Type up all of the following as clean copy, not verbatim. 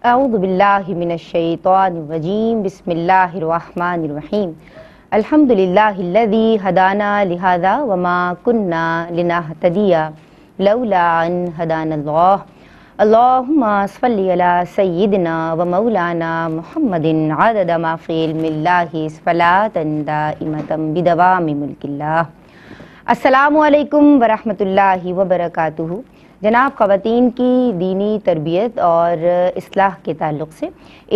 اعوذ باللہ من الشیطان الرجیم بسم اللہ الرحمن الرحیم الحمدللہ الذی ہدانا لہذا وما کننا لنہتدی لولا ان ہدانا اللہ اللہم صلی علی سیدنا و مولانا محمد عدد ما فی علم اللہ صلاۃ دائمۃ بدوام ملک اللہ۔ السلام علیکم ورحمۃ اللہ وبرکاتہ۔ جناب، خواتین کی دینی تربیت اور اصلاح کے تعلق سے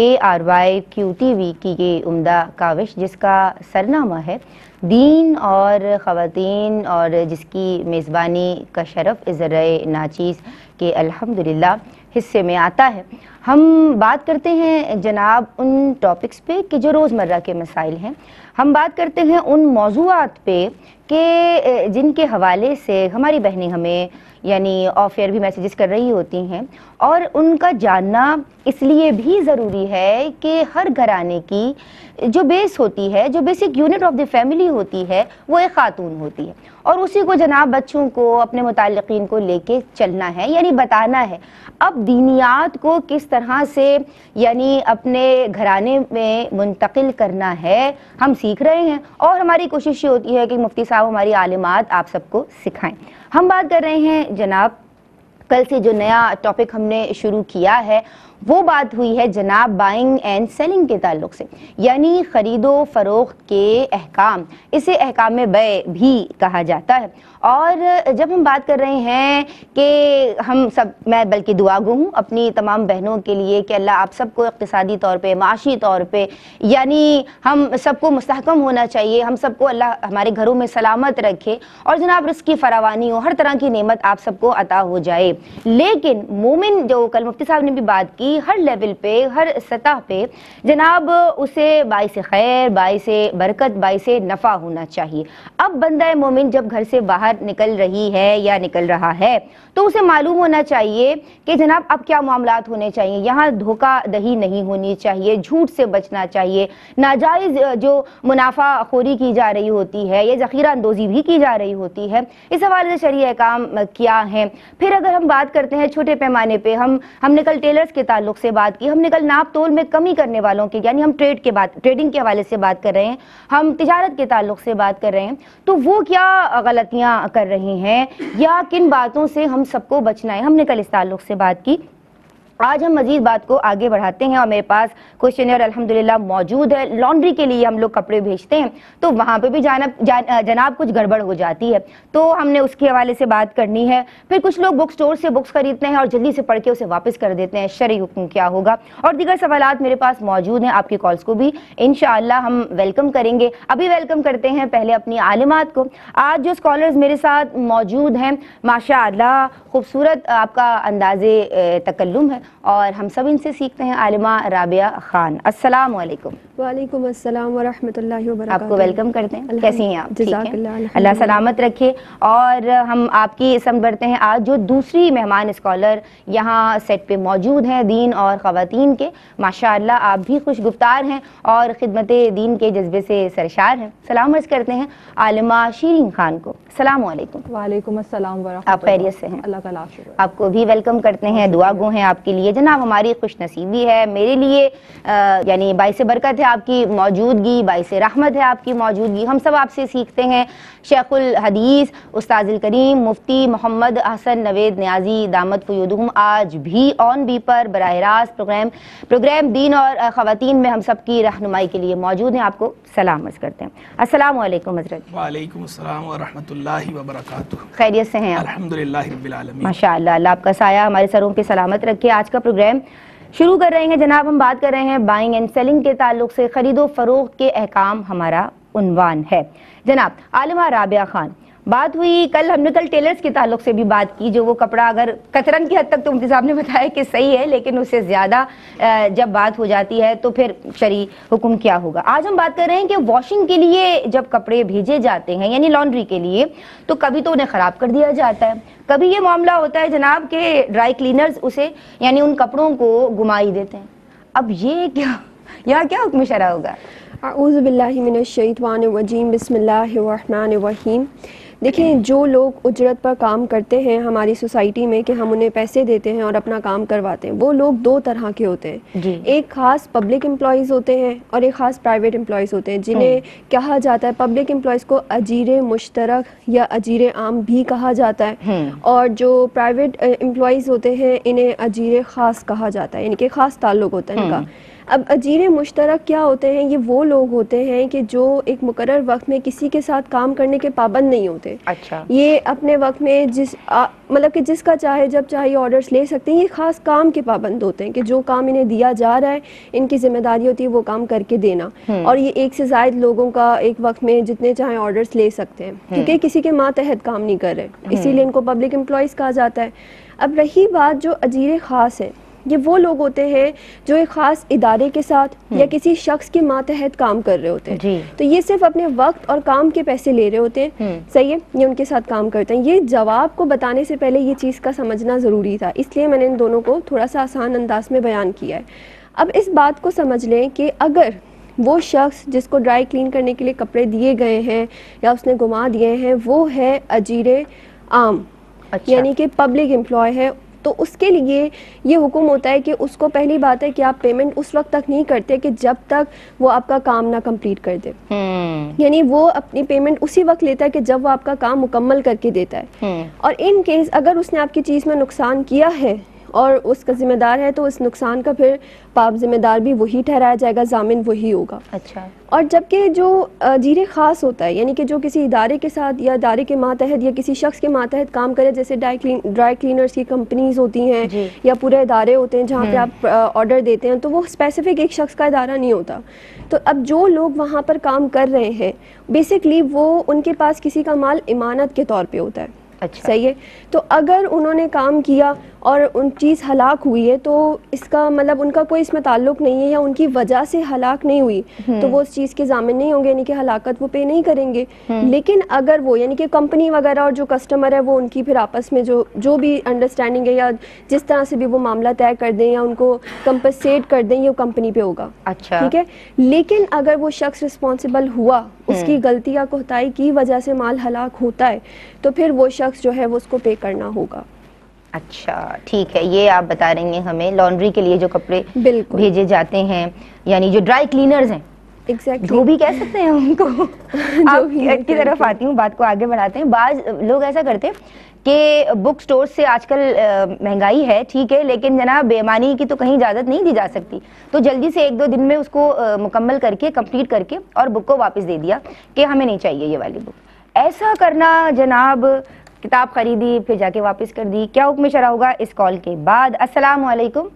ARYQTV کی یہ عمدہ کاوش جس کا سرنامہ ہے دین اور خواتین، اور جس کی میزبانی کا شرف ذرائع ناچیز کے الحمدللہ حصے میں آتا ہے، ہم بات کرتے ہیں جناب ان ٹاپکس پہ کہ جو روزمرہ کے مسائل ہیں، ہم بات کرتے ہیں ان موضوعات پہ کہ جن کے حوالے سے ہماری بہنیں ہمیں یعنی آف ایئر بھی میسیجز کر رہی ہوتی ہیں، اور ان کا جاننا اس لیے بھی ضروری ہے کہ ہر گھرانے کی جو بیس ہوتی ہے، جو basic unit of the family ہوتی ہے، وہ ایک خاتون ہوتی ہے، اور اسی کو جناب بچوں کو، اپنے متعلقین کو لے کے چلنا ہے، یعنی بتانا ہے اب دینیات کو کس طرح سے یعنی اپنے گھرانے میں منتقل کرنا ہے، ہم سیکھ رہے ہیں، اور ہماری کوشش یہ ہوتی ہے کہ مفتی صاحب ہماری عالمات آپ سب کو سکھائیں۔ ہم بات کر رہے ہیں جناب، کل سے جو نیا ٹاپک ہم نے شروع کیا ہے وہ بات ہوئی ہے جناب بائنگ اینڈ سیلنگ کے تعلق سے، یعنی خرید و فروخت کے احکام، اسے احکام بیع بھی کہا جاتا ہے۔ اور جب ہم بات کر رہے ہیں کہ ہم سب، میں بلکہ دعا گو ہوں اپنی تمام بہنوں کے لیے کہ اللہ آپ سب کو اقتصادی طور پہ، معاشی طور پہ، یعنی ہم سب کو مستحکم ہونا چاہیے، ہم سب کو اللہ ہمارے گھروں میں سلامت رکھے، اور جناب رزق کی فراوانی ہو، ہر طرح کی نعمت آپ سب کو عطا ہو جائے۔ لیکن مومن، جو کل مفتی صاحب نے بھی بات کی، ہر لیول پہ، ہر سطح پہ جناب اسے باعث خیر، باعث برکت، باعث نفع ہونا چاہیے۔ اب بندہ مومن جب گھر سے باہر نکل رہی ہے یا نکل رہا ہے تو اسے معلوم ہونا چاہیے کہ جناب اب کیا معاملات ہونے چاہیے، یہاں دھوکہ دہی نہیں ہونی چاہیے، جھوٹ سے بچنا چاہیے، ناجائز جو منافع خوری کی جا رہی ہوتی ہے یا ذخیرہ اندوزی بھی کی جا رہی ہوتی ہے، اس حوالے سے شرعی احکام کیا ہیں۔ پھر اگر ہم بات کرتے ہیں چھوٹے پیمانے پہ، ہم نے کل ٹیلرز کے تعلق سے بات کی، ہم نے کل ناپ تول میں کمی کرنے والوں کے، یعنی ہم ٹریڈنگ کے حوالے سے بات کر رہے ہیں، ہم تجارت کے تعلق سے بات کر رہے ہیں، تو وہ کیا غلطیاں کر رہے ہیں یا کن باتوں سے ہم سب کو بچنا ہے، ہم نے کل اس تعلق سے بات کی۔ آج ہم مزید بات کو آگے بڑھاتے ہیں، اور میرے پاس کوشچنر الحمدللہ موجود ہے۔ لانڈری کے لیے ہم لوگ کپڑے بھیجتے ہیں تو وہاں پہ بھی جناب کچھ گڑبڑ ہو جاتی ہے، تو ہم نے اس کے حوالے سے بات کرنی ہے۔ پھر کچھ لوگ بک سٹور سے بکس خریدتے ہیں اور جلدی سے پڑھ کے اسے واپس کر دیتے ہیں، شرعی حکم کیا ہوگا، اور دیگر سوالات میرے پاس موجود ہیں۔ آپ کی کالز کو بھی انشاءاللہ ہم ویلکم کریں گے۔ ابھی ویلکم کرتے ہیں پہلے اپنی عالمات کو۔ آج جو اسکالرز میرے ساتھ موجود ہیں، ماشاءاللہ خوبصورت آپ کا انداز تکلم ہے، اور ہم سب ان سے سیکھتے ہیں۔ عالمہ رابعہ خان، السلام علیکم۔ وعلیکم السلام ورحمۃ اللہ وبرکاتہ۔ آپ کو ویلکم کرتے ہیں، کیسی ہیں آپ؟ ٹھیک جزاک ہیں، اللہ، اللہ سلامت رکھے۔ اور ہم آپ کی سمجھ بڑھتے ہیں، آج جو دوسری مہمان اسکالر یہاں سیٹ پہ موجود ہیں دین اور خواتین کے، ماشاءاللہ آپ بھی خوش گفتار ہیں اور خدمت دین کے جذبے سے سرشار ہیں۔ سلام عرض کرتے ہیں عالمہ شیرین خان کو، السلام علیکم۔ وعلیکم السلام ورحمۃ اللہ۔ آپ خیریت سے ہیں؟ اللہ کا لاکھ شکر۔ آپ کو بھی ویلکم کرتے ہیں، دعا گو ہیں آپ کے لیے۔ جناب ہماری خوش نصیبی ہے، میرے لیے یعنی باعث برکت ہے آپ کی موجودگی، باعث رحمت ہے آپ کی موجودگی۔ ہم سب آپ سے سیکھتے ہیں۔ شیخ الحدیث استاذ الکریم مفتی محمد احسن نوید نیازی دامت فیودہم آج بھی آن بی پر براہ راست پروگرام دین اور خواتین میں ہم سب کی رہنمائی کے لیے موجود ہیں۔ آپ کو سلام عرض کرتے ہیں، السلام علیکم حضرت۔ وعلیکم السلام ورحمۃ اللہ وبرکاتہ۔ خیریت سے ہیں آپ؟ الحمدللہ رب العالمین۔ ماشاءاللہ، اللہ آپ کا سایہ ہمارے سروں پہ سلامت رکھے۔ آج کا پروگرام شروع کر رہے ہیں جناب، ہم بات کر رہے ہیں بائنگ اینڈ سیلنگ کے تعلق سے، خرید و فروخت کے احکام ہمارا عنوان ہے۔ جناب عالمہ رابعہ خان، بات ہوئی کل، ہم نے کل ٹیلرز کے تعلق سے بھی بات کی، جو وہ کپڑا اگر کترن کی حد تک تو مفتی صاحب نے بتایا کہ صحیح ہے، لیکن اس سے زیادہ جب بات ہو جاتی ہے تو پھر شرعی حکم کیا ہوگا۔ آج ہم بات کر رہے ہیں کہ واشنگ کے لیے جب کپڑے بھیجے جاتے ہیں یعنی لانڈری کے لیے، تو کبھی تو انہیں خراب کر دیا جاتا ہے، کبھی یہ معاملہ ہوتا ہے جناب کہ ڈرائی کلینرز اسے یعنی ان کپڑوں کو گما ہی دیتے ہیں۔ اب یہ کیا، یہاں کیا حکم شرع ہوگا؟ اعوذ باللہ من الشیطان الرجیم، بسم اللہ الرحمن الرحیم۔ دیکھیں جو لوگ اجرت پر کام کرتے ہیں ہماری سوسائٹی میں کہ ہم انہیں پیسے دیتے ہیں اور اپنا کام کرواتے ہیں، وہ لوگ دو طرح کے ہوتے ہیں جی. ایک خاص پبلک امپلائیز ہوتے ہیں اور ایک خاص پرائیویٹ امپلائیز ہوتے ہیں جنہیں کہا جاتا ہے پبلک امپلائیز کو اجیر مشترک یا اجیر عام بھی کہا جاتا ہے، اور جو پرائیویٹ امپلائیز ہوتے ہیں انہیں اجیر خاص کہا جاتا ہے، یعنی کہ خاص تعلق ہوتا ہے ان کا. اب اجیر مشترک کیا ہوتے ہیں؟ یہ وہ لوگ ہوتے ہیں کہ جو ایک مقرر وقت میں کسی کے ساتھ کام کرنے کے پابند نہیں ہوتے. اچھا. یہ اپنے وقت میں مطلب کہ جس کا چاہے جب چاہے آرڈرز لے سکتے ہیں. یہ خاص کام کے پابند ہوتے ہیں کہ جو کام انہیں دیا جا رہا ہے ان کی ذمہ داری ہوتی ہے وہ کام کر کے دینا، اور یہ ایک سے زائد لوگوں کا ایک وقت میں جتنے چاہیں آرڈرز لے سکتے ہیں کیونکہ کسی کے ماتحت کام نہیں کر رہے، اسی لیے ان کو پبلک امپلائیز کہا جاتا ہے. اب رہی بات جو اجیر خاص ہے، یہ وہ لوگ ہوتے ہیں جو ایک خاص ادارے کے ساتھ یا کسی شخص کے ماتحت کام کر رہے ہوتے ہیں. تو یہ صرف اپنے وقت اور کام کے پیسے لے رہے ہوتے ہیں، صحیح ہے، یہ ان کے ساتھ کام کرتے ہیں. یہ جواب کو بتانے سے پہلے یہ چیز کا سمجھنا ضروری تھا، اس لیے میں نے ان دونوں کو تھوڑا سا آسان انداز میں بیان کیا ہے. اب اس بات کو سمجھ لیں کہ اگر وہ شخص جس کو ڈرائی کلین کرنے کے لیے کپڑے دیے گئے ہیں یا اس نے گما دیے ہیں وہ ہے اجیر عام، یعنی کہ پبلک امپلائی ہے، تو اس کے لیے یہ حکم ہوتا ہے کہ اس کو پہلی بات ہے کہ آپ پیمنٹ اس وقت تک نہیں کرتے کہ جب تک وہ آپ کا کام نہ کمپلیٹ کر دے. یعنی وہ اپنی پیمنٹ اسی وقت لیتا ہے کہ جب وہ آپ کا کام مکمل کر کے دیتا ہے. اور ان کیس اگر اس نے آپ کی چیز میں نقصان کیا ہے اور اس کا ذمہ دار ہے تو اس نقصان کا پھر پاپ ذمہ دار بھی وہی ٹھہرایا جائے گا، ضامن وہی ہوگا. اچھا. اور جبکہ جو اجیر خاص ہوتا ہے یعنی کہ جو کسی ادارے کے ساتھ یا ادارے کے ماتحت یا کسی شخص کے ماتحت کام کرے، جیسے ڈرائی کلینرز کی کمپنیز ہوتی ہیں یا پورے ادارے ہوتے ہیں جہاں پہ آپ آرڈر دیتے ہیں، تو وہ اسپیسیفک ایک شخص کا ادارہ نہیں ہوتا. تو اب جو لوگ وہاں پر کام کر رہے ہیں بیسکلی وہ ان کے پاس کسی کا مال امانت کے طور پہ ہوتا ہے. اچھا. صحیح ہے. تو اگر انہوں نے کام کیا اور ان چیز ہلاک ہوئی ہے تو اس کا مطلب ان کا کوئی اس میں تعلق نہیں ہے یا ان کی وجہ سے ہلاک نہیں ہوئی تو وہ اس چیز کے ضامن نہیں ہوں گے، یعنی کہ ہلاکت وہ پے نہیں کریں گے. لیکن اگر وہ یعنی کہ کمپنی وغیرہ اور جو کسٹمر ہے وہ ان کی پھر آپس میں جو بھی انڈرسٹینڈنگ ہے یا جس طرح سے بھی وہ معاملہ طے کر دیں یا ان کو کمپنسیٹ کر دیں، یہ کمپنی پہ ہوگا. اچھا. ٹھیک ہے. لیکن اگر وہ شخص رسپانسبل ہوا، اس کی غلطی یا کوتاہی کی وجہ سے مال ہلاک ہوتا ہے تو پھر وہ شخص جو ہے وہ اس کو پے کرنا ہوگا. اچھا ٹھیک ہے. یہ آپ بتا رہی ہیں ہمیں لانڈری کے لیے جو کپڑے بھیجے جاتے ہیں، یعنی جو ڈرائی کلینرز ہیں، جو بھی کہہ سکتے ہیں ان کو. آپ کی طرف آتی ہوں، بات کو آگے بڑھاتے ہیں. بعض لوگ ایسا کرتے کہ بک سٹور سے آج کل مہنگائی ہے ٹھیک ہے، لیکن جناب بے ایمانی کی تو کہیں اجازت نہیں دی جا سکتی، تو جلدی سے 1-2 دن میں اس کو مکمل کر کے کمپلیٹ کر کے اور بک کو واپس دے دیا کہ ہمیں نہیں چاہیے یہ والی بک. ایسا کرنا جناب، کتاب خریدی پھر جا کے واپس کر دی، کیا حکم شرع ہوگا؟ اس کال کے بعد. السلام علیکم.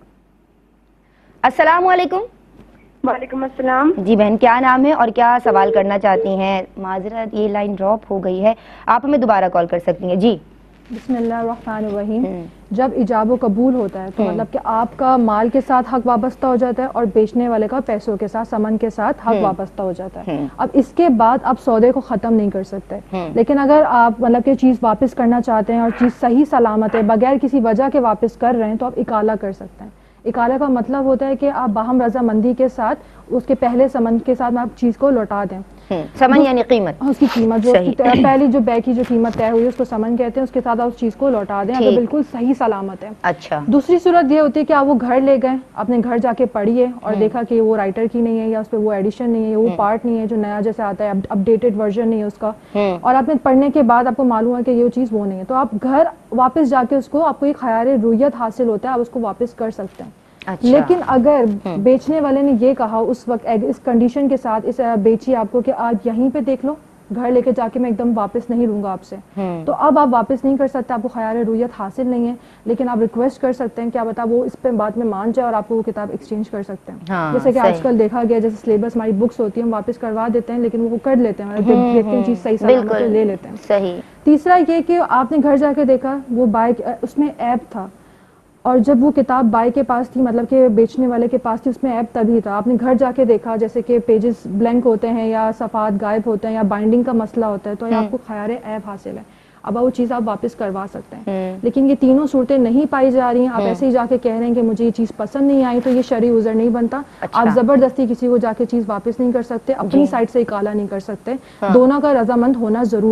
السلام علیکم. وعلیکم السلام. جی بہن، کیا نام ہے اور کیا سوال کرنا چاہتی ہیں؟ معذرت یہ لائن ڈراپ ہو گئی ہے، آپ ہمیں دوبارہ کال کر سکتی ہیں. جی بسم اللہ الرحمن الرحیم. جب ایجاب و قبول ہوتا ہے تو مطلب کہ آپ کا مال کے ساتھ حق وابستہ ہو جاتا ہے اور بیچنے والے کا پیسوں کے ساتھ، سمن کے ساتھ حق وابستہ ہو جاتا ہے. اب اس کے بعد آپ سودے کو ختم نہیں کر سکتے، لیکن اگر آپ مطلب کہ چیز واپس کرنا چاہتے ہیں اور چیز صحیح سلامت ہے، بغیر کسی وجہ کے واپس کر رہے ہیں، تو آپ اکالہ کر سکتے ہیں. اکالہ کا مطلب ہوتا ہے کہ آپ باہم رضامندی کے ساتھ اس کے پہلے سمن کے ساتھ آپ چیز کو لوٹا دیں. سمن یعنی قیمت، اس کی قیمت جو پہلی جو بے کی جو قیمت طے ہوئی ہے اس کو سمن کہتے ہیں، اس کے ساتھ آپ اس چیز کو لوٹا دیں اگر بالکل صحیح سلامت ہے. اچھا. دوسری صورت یہ ہوتی ہے کہ آپ وہ گھر لے گئے، آپ نے گھر جا کے پڑھی ہے اور دیکھا کہ وہ رائٹر کی نہیں ہے یا اس پہ وہ ایڈیشن نہیں ہے، وہ پارٹ نہیں ہے جو نیا جیسے آتا ہے، اپڈیٹڈ ورژن نہیں ہے اس کا، اور آپ نے پڑھنے کے بعد آپ کو معلوم ہے کہ یہ چیز وہ نہیں ہے، تو آپ گھر واپس جا کے اس کو آپ کو ایک خیار رویت حاصل ہوتا ہے، آپ اس کو واپس کر سکتے ہیں. لیکن اگر بیچنے والے نے یہ کہا اس وقت اس کنڈیشن کے ساتھ اس بیچی آپ کو کہ آپ یہیں پہ دیکھ لو، گھر لے کے جا کے میں ایک دم واپس نہیں لوں گا آپ سے، تو اب آپ واپس نہیں کر سکتے، آپ کو خیار رویت حاصل نہیں ہے. لیکن آپ ریکویسٹ کر سکتے ہیں، کیا بتا وہ اس پہ بعد میں مان جائے اور آپ کو وہ کتاب ایکسچینج کر سکتے ہیں. جیسے کہ آج کل دیکھا گیا، جیسے سلیبس ہماری بکس ہوتی ہیں ہم واپس کروا دیتے ہیں لیکن وہ کر لیتے ہیں، دیکھتے ہیں چیز صحیح سلامت لے لیتے ہیں. صحیح. تیسرا یہ کہ آپ نے گھر جا کے دیکھا وہ بائی اس میں ایپ تھا، اور جب وہ کتاب بائی کے پاس تھی، مطلب کہ بیچنے والے کے پاس تھی، اس میں ایپ تبھی تھا. آپ نے گھر جا کے دیکھا جیسے کہ پیجز بلینک ہوتے ہیں یا صفحات غائب ہوتے ہیں یا بائنڈنگ کا مسئلہ ہوتا ہے، تو آپ کو خیار ایپ حاصل ہے، اب وہ چیز آپ واپس کروا سکتے ہیں. لیکن یہ تینوں صورتیں نہیں پائی جا رہی ہیں، آپ ایسے ہی جا کے کہہ رہے ہیں کہ مجھے یہ چیز پسند نہیں آئی، تو یہ شرعی عذر نہیں بنتا. آپ زبردستی کسی کو جا کے چیز واپس نہیں کر سکتے، اپنی سائڈ سے اکالہ نہیں کر سکتے، دونوں کا رضامند ہونا ضروری ہے.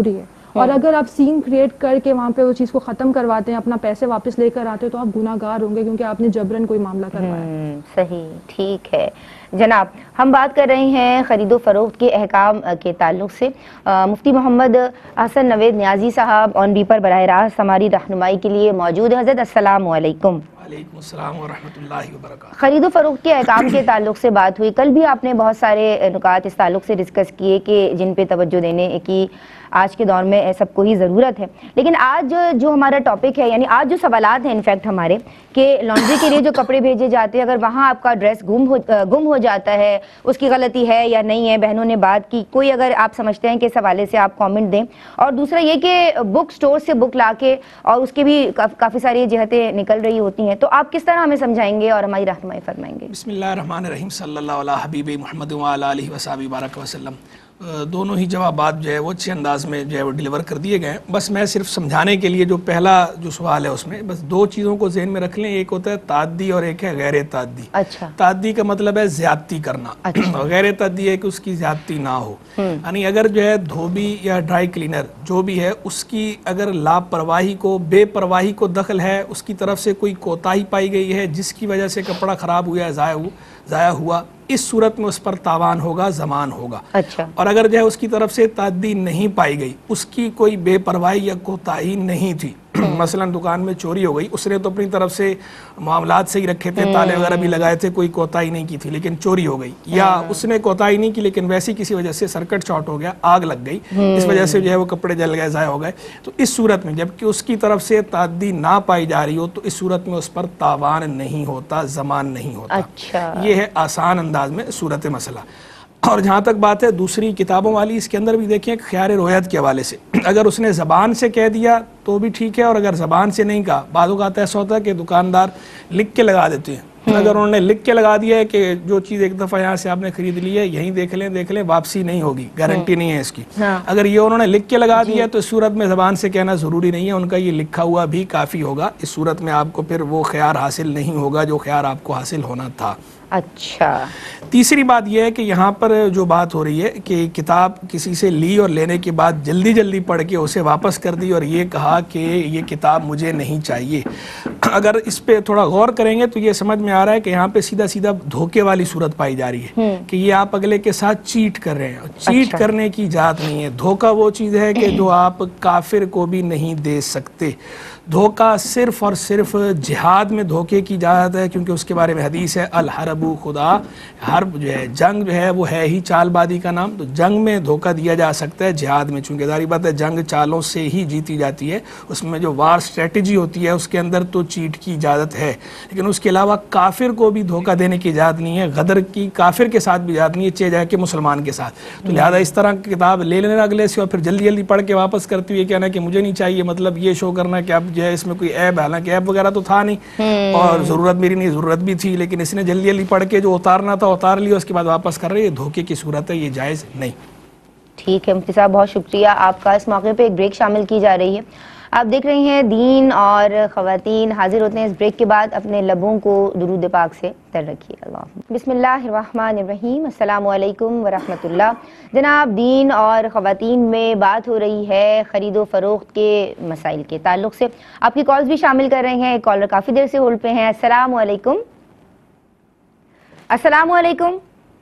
اور اگر آپ سین کریٹ کر کے وہاں پہ وہ چیز کو ختم کرواتے ہیں, اپنا پیسے واپس لے کر آتے ہیں, تو آپ گناہ گار ہوں گے کیونکہ آپ نے جبرن کوئی معاملہ کروایا. صحیح, ٹھیک ہے جناب. ہم بات کر رہے ہیں خرید و فروخت کے احکام کے تعلق سے. مفتی محمد حسن نوید نیازی صاحب آن بیپر براہ راست ہماری رہنمائی کے لیے موجود ہیں. حضرت السلام علیکم. وعلیکم السلام ورحمۃ اللہ وبرکاتہ. خرید و فروخت کے احکام کے تعلق سے بات ہوئی. کل بھی آپ نے بہت سارے نکات اس تعلق سے ڈسکس کیے کہ جن پہ توجہ دینے کی آج کے دور میں سب کو ہی ضرورت ہے. لیکن آج جو ہمارا ٹاپک ہے, یعنی آج جو سوالات ہیں انفیکٹ ہمارے, کہ لانڈری کے لیے جو کپڑے بھیجے جاتے ہیں, اگر وہاں آپ کا ڈریس گم ہو جاتا ہے, اس کی غلطی ہے یا نہیں ہے, بہنوں نے بات کی, کوئی اگر آپ سمجھتے ہیں کہ اس حوالے سے آپ کامنٹ دیں. اور دوسرا یہ کہ بک سٹور سے بک لا کے, اور اس کے بھی کافی ساری جہتیں نکل رہی ہوتی ہیں, تو آپ کس طرح ہمیں سمجھائیں گے اور ہماری رہنمائی فرمائیں گے؟ بسم اللہ الرحمن الرحیم. صلی اللہ علیہ حبیب محمد وعلی آلہ وصحبہ بارک وسلم. دونوں ہی جوابات جو ہے وہ اچھے انداز میں جو ہے وہ ڈیلیور کر دیے گئے ہیں. بس میں صرف سمجھانے کے لیے جو پہلا جو سوال ہے اس میں بس دو چیزوں کو ذہن میں رکھ لیں. ایک ہوتا ہے تعدی اور ایک ہے غیر تعدی. اچھا. تعدی کا مطلب ہے زیادتی کرنا, اور غیر تعدی ہے کہ اس کی زیادتی نہ ہو. یعنی اگر جو ہے دھوبی یا ڈرائی کلینر جو بھی ہے, اس کی اگر لاپرواہی کو, بے پرواہی کو دخل ہے, اس کی طرف سے کوئی کوتاہی پائی گئی ہے جس کی وجہ سے کپڑا خراب ہوا ہے, ضائع ہوا, اس صورت میں اس پر تاوان ہوگا, زمان ہوگا. اچھا. اور اگر جو ہے اس کی طرف سے تعدی نہیں پائی گئی, اس کی کوئی بے پرواہی یا کوتاہی نہیں تھی, مثلا دکان میں چوری ہو گئی, اس نے تو اپنی طرف سے معاملات سے ہی رکھے تھے, تالے وغیرہ بھی لگائے تھے, کوئی کوتاہی نہیں کی تھی, لیکن چوری ہو گئی, یا اس نے کوتاہی نہیں کی لیکن ویسی کسی وجہ سے سرکٹ شارٹ ہو گیا, آگ لگ گئی, اس وجہ سے جو ہے وہ کپڑے جل گئے, ضائع ہو گئے, تو اس صورت میں جبکہ اس کی طرف سے تعدی نہ پائی جا رہی ہو, تو اس صورت میں اس پر تاوان نہیں ہوتا, زمان نہیں ہوتا. اچھا. یہ ہے آسان انداز میں صورت مسئلہ. اور جہاں تک بات ہے دوسری کتابوں والی, اس کے اندر بھی دیکھیں خیار رویت کے حوالے سے, اگر اس نے زبان سے کہہ دیا تو بھی ٹھیک ہے, اور اگر زبان سے نہیں کہا, بعض اوقات ایسا ہوتا ہے کہ دکاندار لکھ کے لگا دیتے ہیں. اگر انہوں نے لکھ کے لگا دیا ہے کہ جو چیز ایک دفعہ یہاں سے آپ نے خرید لی ہے, یہیں دیکھ لیں, واپسی نہیں ہوگی, گارنٹی نہیں ہے اس کی, اگر یہ انہوں نے لکھ کے لگا دیا ہے تو اس صورت میں زبان سے کہنا ضروری نہیں ہے, ان کا یہ لکھا ہوا بھی کافی ہوگا. اس صورت میں آپ کو پھر وہ خیار حاصل نہیں ہوگا جو خیار آپ کو حاصل ہونا تھا. اچھا. تیسری بات یہ ہے کہ یہاں پر جو بات ہو رہی ہے کہ کتاب کسی سے لی اور لینے کے بعد جلدی پڑھ کے اسے واپس کر دی اور یہ کہا کہ یہ کتاب مجھے نہیں چاہیے. اگر اس پہ تھوڑا غور کریں گے تو یہ سمجھ میں آ رہا ہے کہ یہاں پہ سیدھا دھوکے والی صورت پائی جا رہی ہے, کہ یہ آپ اگلے کے ساتھ چیٹ کر رہے ہیں. چیٹ کرنے کی اجازت نہیں ہے. دھوکہ وہ چیز ہے کہ جو آپ کافر کو بھی نہیں دے سکتے. دھوکہ صرف اور صرف جہاد میں دھوکے کی اجازت ہے, کیونکہ اس کے بارے میں حدیث ہے, الحرب خدا, حرب جو ہے جنگ جو ہے وہ ہے ہی چال بازی کا نام, تو جنگ میں دھوکہ دیا جا سکتا ہے, جہاد میں چونکہ ظاہر بات ہے جنگ چالوں سے ہی جیتی جاتی ہے, اس میں جو وار اسٹریٹجی ہوتی ہے اس کے اندر تو چیٹ کی اجازت ہے, لیکن اس کے علاوہ کافر کو بھی دھوکہ دینے کی اجازت نہیں ہے, غدر کی کافر کے ساتھ بھی اجازت نہیں ہے, چاہے جائے کہ مسلمان کے ساتھ. تو لہٰذا اس طرح کی کتاب لے لینا اگلے سے اور پھر جلدی پڑھ کے واپس کرتی ہوئی کہنا کہ مجھے نہیں چاہیے, مطلب یہ شو کرنا کہ اب جو ہے اس میں کوئی عیب, حالانکہ عیب وغیرہ تو تھا نہیں اور ضرورت میری نہیں, ضرورت بھی تھی, لیکن اس نے جلدی پڑھ کے جو اتارنا تھا اتار لیا, اس کے بعد واپس کر رہے, یہ دھوکے کی صورت ہے, یہ جائز نہیں. ٹھیک ہے مفتی صاحب, بہت شکریہ آپ کا. اس موقع پہ ایک بریک شامل کی جا رہی ہے. آپ دیکھ رہی ہیں دین اور خواتین. حاضر ہوتے ہیں اس بریک کے بعد. اپنے لبوں کو درود پاک سے تر رکھیے. اللہ بسم اللہ الرحمن الرحیم. السلام علیکم ورحمۃ اللہ. جناب, دین اور خواتین میں بات ہو رہی ہے خرید و فروخت کے مسائل کے تعلق سے. آپ کی کالز بھی شامل کر رہے ہیں. ایک کالر کافی دیر سے ہولڈ پہ ہیں. السلام علیکم. السلام علیکم.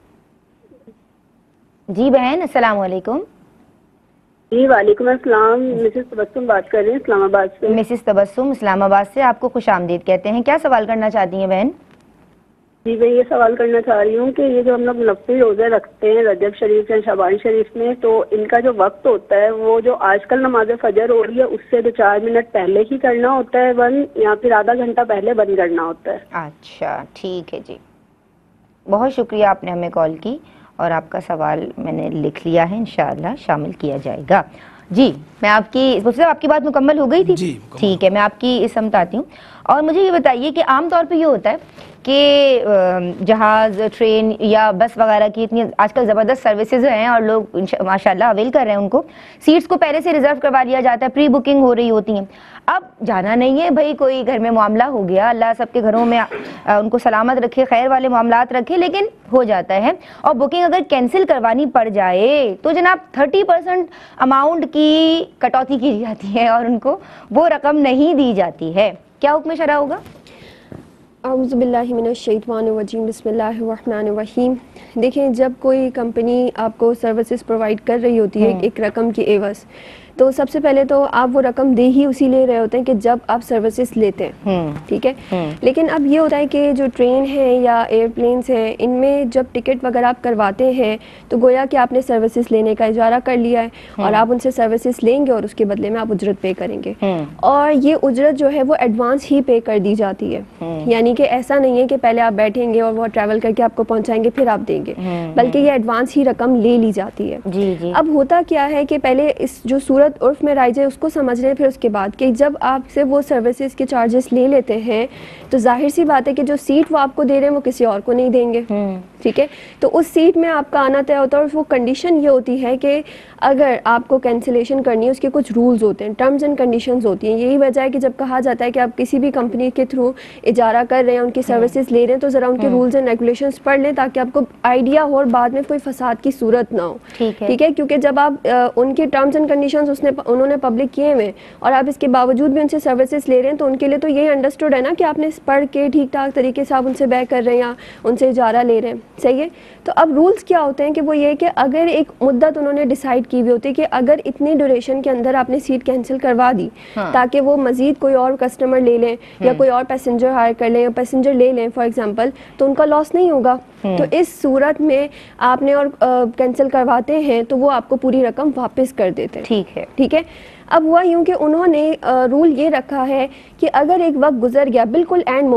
جی بہن, السلام علیکم. جی وعلیکم السلام. مسز تبسم بات کر رہی ہیں اسلام آباد سے. مسز تبسم اسلام آباد سے, آپ کو خوش آمدید کہتے ہیں. کیا سوال کرنا چاہتی ہیں بہن؟ جی میں یہ سوال کرنا چاہ رہی ہوں کہ یہ جو ہم لوگ نفلی روزے رکھتے ہیں رجب شریف یا شعبان شریف میں, تو ان کا جو وقت ہوتا ہے وہ جو آج کل نماز فجر ہو رہی ہے اس سے 4 منٹ پہلے ہی کرنا ہوتا ہے بند, یا پھر آدھا گھنٹہ پہلے بند کرنا ہوتا ہے؟ اچھا ٹھیک ہے جی, بہت شکریہ آپ نے ہمیں کال کی, اور آپ کا سوال میں نے لکھ لیا ہے, انشاءاللہ شامل کیا جائے گا. جی میں آپ کی آپ کی بات مکمل ہو گئی تھی؟ جی ٹھیک ہے, میں آپ کی سمت آتی ہوں. اور مجھے یہ بتائیے کہ عام طور پہ یہ ہوتا ہے کہ جہاز, ٹرین یا بس وغیرہ کی اتنی آج کل زبردست سروسز ہیں اور لوگ ماشاءاللہ اویل کر رہے ہیں ان کو. سیٹس کو پہلے سے ریزرو کروا لیا جاتا ہے, پری بکنگ ہو رہی ہوتی ہیں. اب جانا نہیں ہے بھائی، کوئی گھر میں معاملہ ہو گیا، اللہ سب کے گھروں میں ان کو سلامت رکھے، خیر والے معاملات رکھے، لیکن ہو جاتا ہے، اور بکنگ اگر کینسل کروانی پڑ جائے تو جناب 30% اماؤنٹ کی کٹوتی کی جاتی ہے اور ان کو وہ رقم نہیں دی جاتی ہے. کیا حکم شرع ہوگا؟ اعوذ باللہ من الشیطان الرجیم، بسم اللہ الرحمن الرحیم. دیکھیں، جب کوئی کمپنی آپ کو سروسز پرووائڈ کر رہی ہوتی ہے ایک رقم کی عوض، تو سب سے پہلے تو آپ وہ رقم دے ہی اسی لے رہے ہوتے ہیں کہ جب آپ سروسز لیتے ہیں، ٹھیک ہے. لیکن اب یہ ہوتا ہے کہ جو ٹرین ہے یا ایئر پلینس ہیں، ان میں جب ٹکٹ وغیرہ آپ کرواتے ہیں تو گویا کہ آپ نے سروسز لینے کا اجارہ کر لیا ہے اور آپ ان سے سروسز لیں گے اور اس کے بدلے میں آپ اجرت پے کریں گے، اور یہ اجرت جو ہے وہ ایڈوانس ہی پے کر دی جاتی ہے. یعنی کہ ایسا نہیں ہے کہ پہلے آپ بیٹھیں گے اور وہ ٹریول کر کے آپ کو پہنچائیں گے پھر آپ دیں گے، بلکہ یہ ایڈوانس ہی رقم لے لی جاتی ہے. اب ہوتا کیا ہے کہ پہلے اس جو صورت عرف میں رائج ہے اس کو سمجھ لیں، پھر اس کے بعد کہ جب آپ سے وہ سروسز کے چارجز لے لیتے ہیں تو ظاہر سی بات ہے کہ جو سیٹ وہ آپ کو دے رہے ہیں وہ کسی اور کو نہیں دیں گے، ٹھیک ہے. تو اس سیٹ میں آپ کا آنا طے ہوتا ہے، اور وہ کنڈیشن یہ ہوتی ہے کہ اگر آپ کو کینسلیشن کرنی ہے اس کے کچھ رولز ہوتے ہیں، ٹرمز اینڈ کنڈیشنز ہوتی ہیں. یہی وجہ ہے کہ جب کہا جاتا ہے کہ آپ کسی بھی کمپنی کے تھرو اجارہ کر رہے ہیں، ان کی سروسز لے رہے ہیں، تو ذرا ان کے رولز اینڈ ریگولیشنز پڑھ لیں تاکہ آپ کو آئیڈیا ہو اور بعد میں کوئی فساد کی صورت نہ ہو، ٹھیک ہے. کیونکہ جب آپ ان کے ٹرمز اینڈ کنڈیشنز انہوں نے پبلک کیے ہوئے اور آپ اس کے باوجود بھی ان سے سروسز لے رہے ہیں، تو ان کے لیے تو یہی انڈرسٹوڈ ہے نا کہ آپ نے پڑھ کے ٹھیک ٹھاک طریقے سے آپ ان سے بے کر رہے ہیں یا ان سے اجارہ لے رہے ہیں، صحیح ہے. تو اب رولز کیا ہوتے ہیں کہ وہ یہ کہ اگر ایک مدت انہوں نے ڈیسائیڈ کی ہوئی ہوتی ہے کہ اگر اتنی ڈیوریشن کے اندر آپ نے سیٹ کینسل کروا دی تاکہ وہ مزید کوئی اور کسٹمر لے لیں یا کوئی اور پیسنجر ہائر کر لیں یا پیسنجر لے لیں فار ایگزامپل، تو ان کا لاس نہیں ہوگا. تو اس صورت میں آپ نے اور کینسل کرواتے ہیں تو وہ آپ کو پوری رقم واپس کر دیتے ہیں، ٹھیک ہے. اب ہوا یوں کہ انہوں نے رول یہ رکھا ہے کہ اگر ایک وقت گزر گیا بالکل اینڈ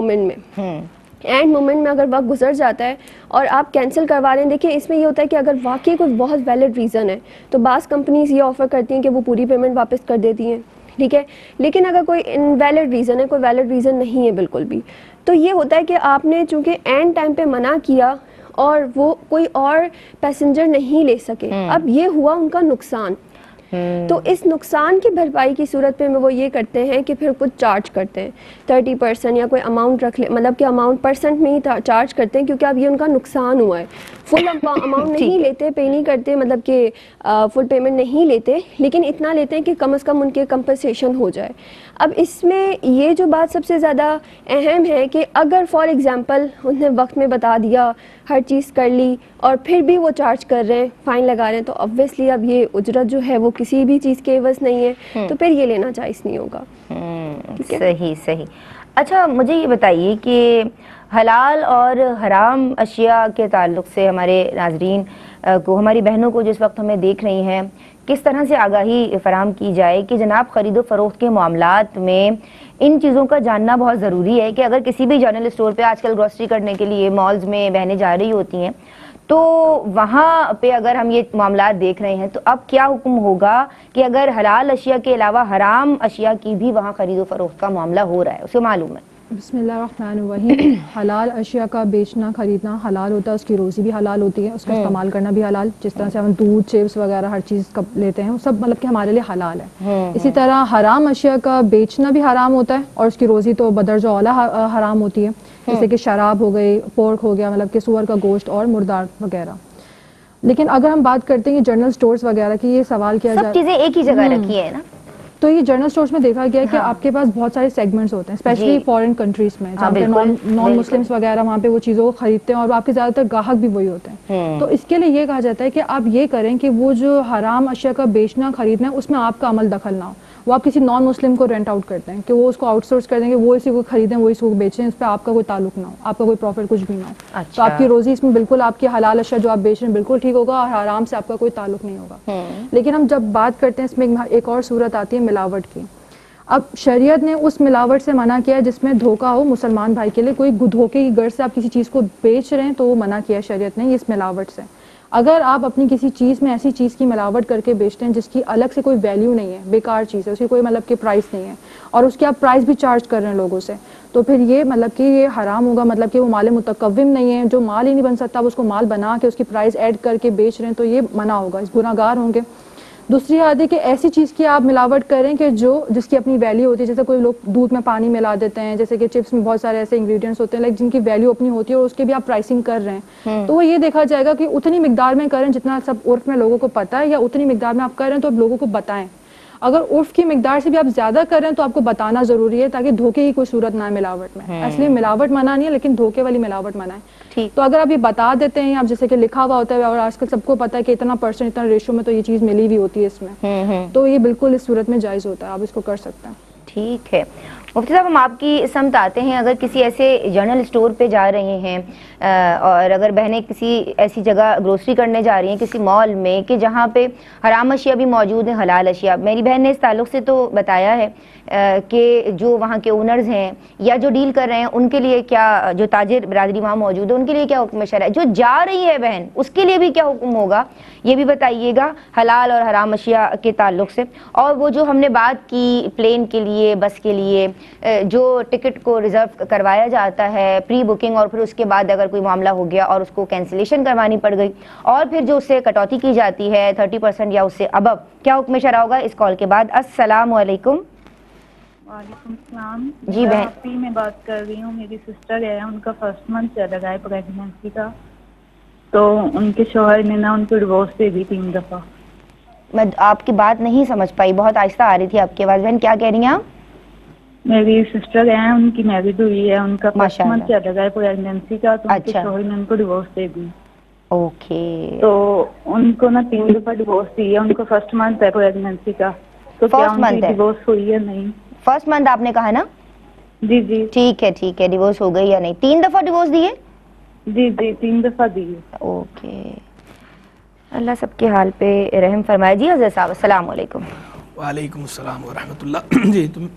مومنٹ میں اگر وقت گزر جاتا ہے اور آپ کینسل کروا رہے ہیں، دیکھیں اس میں یہ ہوتا ہے کہ اگر واقعی کوئی بہت ویلڈ ریزن ہے تو بعض کمپنیز یہ آفر کرتی ہیں کہ وہ پوری پیمنٹ واپس کر دیتی ہیں، ٹھیک ہے. لیکن اگر کوئی انویلڈ ریزن ہے، کوئی ویلڈ ریزن نہیں ہے بالکل بھی، تو یہ ہوتا ہے کہ آپ نے چونکہ اینڈ ٹائم پہ منع کیا اور وہ کوئی اور پیسنجر نہیں لے سکے، اب یہ ہوا ان کا نقصان. تو اس نقصان کی بھرپائی کی صورت میں وہ یہ کرتے ہیں کہ پھر کچھ چارج کرتے ہیں 30% یا کوئی اماؤنٹ رکھ لے، مطلب کہ اماؤنٹ پرسنٹ میں ہی چارج کرتے ہیں، کیونکہ اب یہ ان کا نقصان ہوا ہے. فل اماؤنٹ نہیں لیتے، پے نہیں کرتے، مطلب کہ فل پیمنٹ نہیں لیتے، لیکن اتنا لیتے ہیں کہ کم از کم ان کے کمپنسیشن ہو جائے. اب اس میں یہ جو بات سب سے زیادہ اہم ہے کہ اگر فار ایگزامپل انہوں نے وقت میں بتا دیا، ہر چیز کر لی، اور پھر بھی وہ چارج کر رہے ہیں، فائن لگا رہے ہیں، تو obviously اب یہ اجرت جو ہے وہ کسی بھی چیز کے عوض نہیں ہے، تو پھر یہ لینا جائز نہیں ہوگا. صحیح. اچھا مجھے یہ بتائیے کہ حلال اور حرام اشیاء کے تعلق سے ہمارے ناظرین کو، ہماری بہنوں کو جس وقت ہمیں دیکھ رہی ہیں، کس طرح سے آگاہی فراہم کی جائے کہ جناب خرید و فروخت کے معاملات میں ان چیزوں کا جاننا بہت ضروری ہے کہ اگر کسی بھی جنرل اسٹور پہ آج کل گروسری کرنے کے لیے مالز میں بہنیں جا رہی ہوتی ہیں تو وہاں پہ اگر ہم یہ معاملات دیکھ رہے ہیں تو اب کیا حکم ہوگا کہ اگر حلال اشیاء کے علاوہ حرام اشیاء کی بھی وہاں خرید و فروخت کا معاملہ ہو رہا ہے، اسے معلوم ہے؟ بسم اللہ الرحمن الرحیم. حلال اشیاء کا بیچنا خریدنا حلال ہوتا ہے، اس کی روزی بھی حلال ہوتی ہے، اس کا استعمال کرنا بھی حلال. جس طرح سے ہم دودھ، چپس وغیرہ ہر چیز لیتے ہیں وہ سب مطلب کہ ہمارے لیے حلال ہے. اسی طرح حرام اشیاء کا بیچنا بھی حرام ہوتا ہے اور اس کی روزی تو بدرجہ اولیٰ حرام ہوتی ہے، جیسے کہ شراب ہو گئی، پورک ہو گیا، مطلب کہ سور کا گوشت اور مردار وغیرہ. لیکن اگر ہم بات کرتے ہیں جنرل سٹورز وغیرہ کی، یہ سوال کیا جائے، سب چیزیں ایک ہی جگہ رکھی ہے نا، تو یہ جنرل سٹورز میں دیکھا گیا ہے کہ آپ کے پاس بہت سارے سیگمنٹس ہوتے ہیں، اسپیشلی فورن کنٹریز میں جہاں پہ نان مسلمس وغیرہ وہاں پہ وہ چیزوں کو خریدتے ہیں اور آپ کے زیادہ تر گاہک بھی وہی ہوتے ہیں. تو اس کے لیے یہ کہا جاتا ہے کہ آپ یہ کریں کہ وہ جو حرام اشیاء کا بیچنا خریدنا ہے اس میں آپ کا عمل دخل نہ ہو. وہ آپ کسی نان مسلم کو رینٹ آؤٹ کرتے ہیں کہ وہ اس کو آؤٹ سورس کر دیں گے، وہ اسی کو خریدیں، وہ اس کو بیچیں، اس پہ آپ کا کوئی تعلق نہ ہو، آپ کا کوئی پروفٹ کچھ بھی نہ ہو. تو آپ کی روزی اس میں بالکل آپ کی حلال اشیاء جو آپ بیچ رہے ہیں بالکل ٹھیک ہوگا اور حرام سے آپ کا کوئی تعلق نہیں ہوگا. لیکن ہم جب بات کرتے ہیں اس میں ایک اور صورت آتی ہے ملاوٹ کی. اب شریعت نے اس ملاوٹ سے منع کیا ہے جس میں دھوکہ ہو مسلمان بھائی کے لیے، کوئی دھوکے کی غرض سے آپ کسی چیز کو بیچ رہے ہیں تو وہ منع کیا ہے شریعت نے اس ملاوٹ سے. اگر آپ اپنی کسی چیز میں ایسی چیز کی ملاوٹ کر کے بیچتے ہیں جس کی الگ سے کوئی ویلیو نہیں ہے، بیکار چیز ہے، اس کی کوئی مطلب کہ پرائس نہیں ہے، اور اس کی آپ پرائس بھی چارج کر رہے ہیں لوگوں سے، تو پھر یہ مطلب کہ یہ حرام ہوگا. مطلب کہ وہ مال متقوم نہیں ہے، جو مال ہی نہیں بن سکتا، آپ اس کو مال بنا کے اس کی پرائس ایڈ کر کے بیچ رہے ہیں تو یہ منع ہوگا، اس گناہگار ہوں گے. दूसरी आदत है कि ऐसी चीज़ की आप मिलावट करें कि जो जिसकी अपनी वैल्यू होती है, जैसे कोई लोग दूध में पानी मिला देते हैं, जैसे कि चिप्स में बहुत सारे ऐसे इंग्रेडिएंट्स होते हैं लाइक जिनकी वैल्यू अपनी होती है और उसके भी आप प्राइसिंग कर रहे हैं, तो वो ये देखा जाएगा कि उतनी मिकदार में करें जितना सब उर्फ में लोगों को पता है, या उतनी मिकदार में आप करें तो आप लोगों को बताएं। अगर उर्फ की मिकदार से भी आप ज्यादा करें तो आपको बताना जरूरी है ताकि धोखे की कोई सूरत ना है मिलावट में। असली मिलावट मना नहीं है लेकिन धोखे वाली मिलावट मना है। ठीक। तो अगर आप ये बता देते हैं, आप जैसे कि लिखा हुआ होता है और आजकल सबको पता है कि इतना परसेंट इतना रेशो में तो ये चीज मिली हुई होती है इसमें, तो ये बिल्कुल इस सूरत में जायज होता है, आप इसको कर सकते हैं। ठीक है मुफ्ती साहब, हम आपकी समत आते हैं। अगर किसी ऐसे जनरल स्टोर पे जा रहे हैं और अगर बहनें किसी ऐसी जगह ग्रोसरी करने जा रही हैं किसी मॉल में कि जहाँ पे हराम अशिया भी मौजूद हैं, हलाल अशिया, मेरी बहन ने इस ताल्लुक से तो बताया है कि जो वहाँ के ओनर्स हैं या जो डील कर रहे हैं उनके लिए क्या, जो ताजिर बरादरी वहाँ मौजूद है उनके लिए क्या हुक्म शरअ है, जो जा रही है बहन उसके लिए भी क्या हुक्म होगा, ये भी बताइएगा हलाल और हराम अशिया के ताल्लुक से। और वो जो हमने बात की प्लेन के लिए, बस के लिए जो टिकट को रिजर्व करवाया जाता है प्री बुकिंग और फिर उसके बाद अगर कोई मामला हो गया और उसको कैंसिलेशन करवानी पड़ गई और फिर जो उससे कटौती की जाती है 30% या उससे अबव, क्या हुक्म शरअ होगा? इस कॉल के बाद। अस्सलाम वालेकुम। वालेकुम सलाम जी बहन, मैं बात कर रही हूँ। मेरी सिस्टर है, उनका फर्स्ट मंथ चल रहा है प्रेगनेंसी का, तो उनके शौहर ने ना उनको डिवोर्स दे दी 3 दफा। मैं आपकी बात नहीं समझ पाई, बहुत आहिस्ता आ रही थी आपकी आवाज़। बहन क्या कह रही हैं आप? मेरी सिस्टर है, उनकी मैरिड हुई है, उनका फर्स्ट माशाअल्लाह। मंथ चल रहा है प्रेगनेंसी का, तो उनके अच्छा। शौहर ने उनको डिवोर्स दे दी। ओके, तो उनको ना 3 दफा डिवोर्स दी है। उनको फर्स्ट मंथ है प्रेगनेंसी का, तो क्या First month उनकी है? डिवोर्स हुई है नहीं? फर्स्ट मंथ आपने कहा ना? जी जी ठीक है, डिवोर्स हो गई या नहीं? 3 दफा डिवोर्स दिए? जी जी 3 दफा दी है। ओके, अल्लाह सबके हाल पे रहम फरमाए। जी हज़रत साहब अस्सलाम वालेकुम। वालेकुम अस्सलाम व रहमतुल्लाह। जी, तुम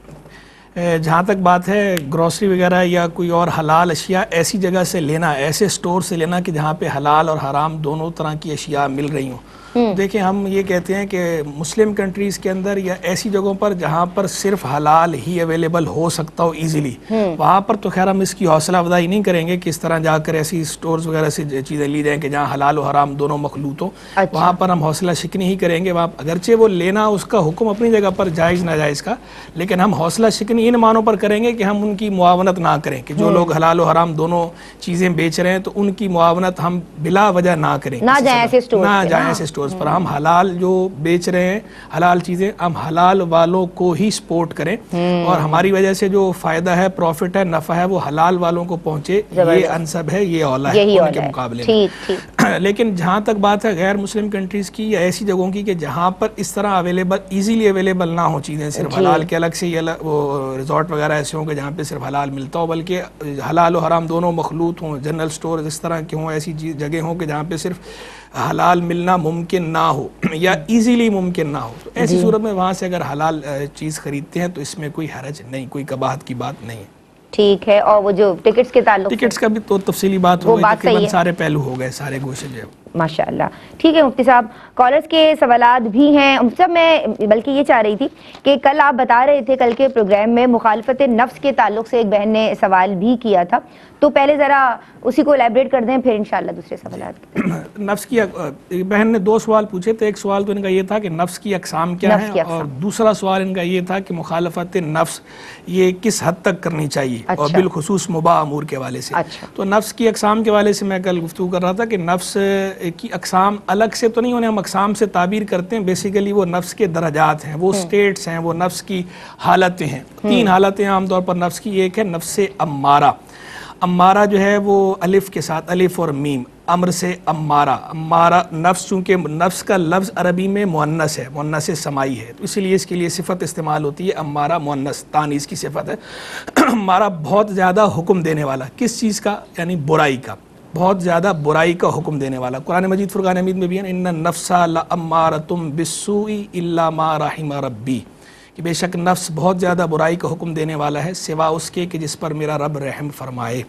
जहाँ तक बात है ग्रॉसरी वगैरह या कोई और हलाल अशिया ऐसी जगह से लेना, ऐसे स्टोर से लेना कि जहाँ पे हलाल और हराम दोनों तरह की अशिया मिल रही हों। देखिए, हम ये कहते हैं कि मुस्लिम कंट्रीज़ के अंदर या ऐसी जगहों पर जहाँ पर सिर्फ हलाल ही अवेलेबल हो सकता हो इजीली, वहाँ पर तो खैर हम इसकी हौसला अफजाई नहीं करेंगे कि इस तरह जाकर ऐसी स्टोर्स वगैरह से चीज़ें ली जाएँ कि जहाँ हलाल और हराम दोनों मखलूत हो। अच्छा। वहाँ पर हम हौसला शिकनी ही करेंगे। वहाँ अगरचे वो लेना उसका हुक्म अपनी जगह पर जायज़ नाजायज़ का, लेकिन हम हौसला शिकनी इन मानों पर करेंगे कि हम उनकी मुआवनत ना करें कि जो लोग हलाल और हराम दोनों चीज़ें बेच रहे हैं तो उनकी मुआवनत हम बिला वजह ना करें, ना जाएं ऐसे स्टोर्स ना पे, जाएं ना। ऐसे स्टोर्स पर। हम हलाल जो बेच रहे हैं हलाल चीज़ें, हम हलाल वालों को ही सपोर्ट करें और हमारी वजह से जो फ़ायदा है, प्रॉफिट है, नफ़ा है, वो हलाल वालों को पहुँचे। ये अनसब है, ये औला है उनके मुकाबले में। लेकिन जहाँ तक बात है गैर मुस्लिम कंट्रीज़ की या ऐसी जगहों की कि जहाँ पर इस तरह अवेलेबल ईजीली अवेलेबल ना हो चीज़ें, सिर्फ हलाल के अलग से ये वो रिजॉर्ट वगैरह ऐसे हों कि जहाँ पे सिर्फ हलाल मिलता हो, बल्कि हलाल और हराम दोनों मखलूत हों, जनरल स्टोर इस तरह के हों, ऐसी जगह हों कि जहाँ पे सिर्फ हलाल मिलना मुमकिन ना हो या इजीली मुमकिन ना हो, तो ऐसी सूरत में वहाँ से अगर हलाल चीज़ खरीदते हैं तो इसमें कोई हरज नहीं, कोई कबाहत की बात नहीं है। ठीक है। और वो जो टिकट्स के ताल्लुक, टिकट्स का भी तो तफसीली बात हो गई, तकरीबन सारे पहलू हो गए, सारे गोशे जो माशाअल्लाह। ठीक है मुफ्ती साहब, कॉलर्स के सवालात भी हैं। मुफ्ती साहब, मैं बल्कि ये चाह रही थी कि कल आप बता रहे थे कल के प्रोग्राम में मुखालफत नफ्स के ताल्लुक से एक बहन ने सवाल भी किया था, तो पहले ज़रा उसी को एलैबोरेट कर दें, फिर इंशाल्लाह दूसरे सवालात। नफ्स की बहन ने 2 सवाल पूछे थे। एक सवाल तो इनका ये था कि नफ्स की अक़साम क्या है, और दूसरा सवाल इनका ये था कि मुखालफत नफ्स ये किस हद तक करनी चाहिए। अच्छा। और बिलखुसूस मुबाह अमूर के हवाले से। अच्छा। तो नफ्स की अक़साम के हवाले से मैं कल गुफ्तगू कर रहा था कि नफ्स की अक़साम अलग से तो नहीं, उन्हें हम अक़साम से ताबीर करते हैं। बेसिकली वो नफ्स के दर्जात हैं, वो स्टेट्स हैं, वो नफ्स की हालतें हैं। 3 हालतें आमतौर पर नफ्स की। एक है नफ्स अम्मारा। अम्मारा जो है वो अलिफ के साथ, अलिफ और मीम, अम्र से अम्मारा। अम्मारा नफ्स, चूँकि नफ्स का लफ्ज़ अरबी में मुअन्नस है, मुअन्नस समाई है, तो इसीलिए इसके लिए सिफत इस्तेमाल होती है अम्मारा, मुअन्नस तानीस की सिफत है। अम्मारा बहुत ज़्यादा हुक्म देने वाला, किस चीज़ का? यानी बुराई का, बहुत ज़्यादा बुराई का हुक्म देने वाला। कुरान मजीद फुरक़ान हमीद में भी है, इन्ना नफ्सा लअम्मारतुम बिस्सूई इल्ला मा रहिमा रब्बी, कि बेशक नफ्स बहुत ज़्यादा बुराई का हुक्म देने वाला है सिवा उसके कि जिस पर मेरा रब रहम फरमाए।